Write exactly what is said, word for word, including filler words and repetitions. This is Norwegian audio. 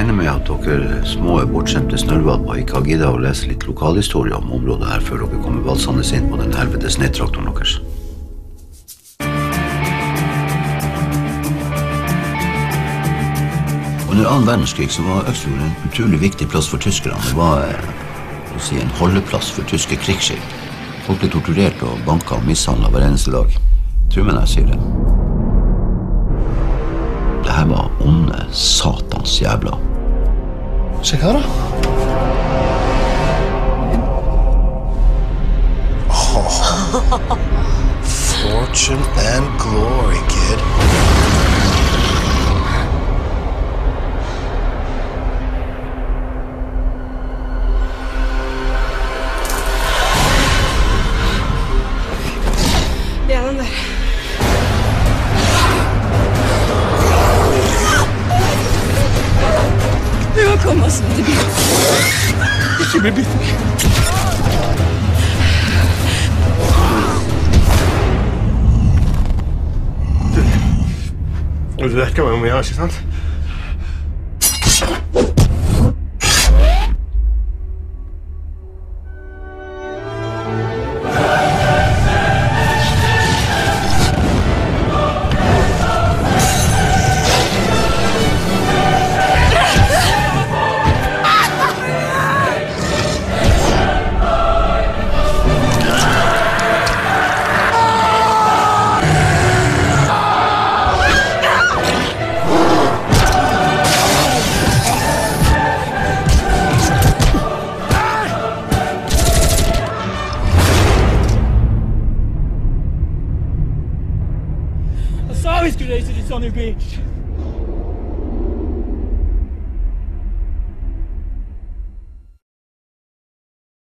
regner med at dere små bortskjemte snørvalper ikke har giddet å lese litt lokalhistorie om området her før dere kommer valsende inn på den helvetes nedtraktoren deres. Under annen verdenskrig så var Øksfjord en utrolig viktig plass for tyskerne. Det var å si, en holdeplass for tyske krigsskip. Folk ble torturert og banket og mishandlet hver eneste dag. Tror meg når jeg sier det. Det her var onde satans jævla. Se hva da? Oh. Fortune and glory, kid. Det er den der. Vi må komme oss til bilen. Ikke bli bitt. Du, du vet hva vi må gjøre, ikke sant? I saw we skulle reise til Sunny Beach.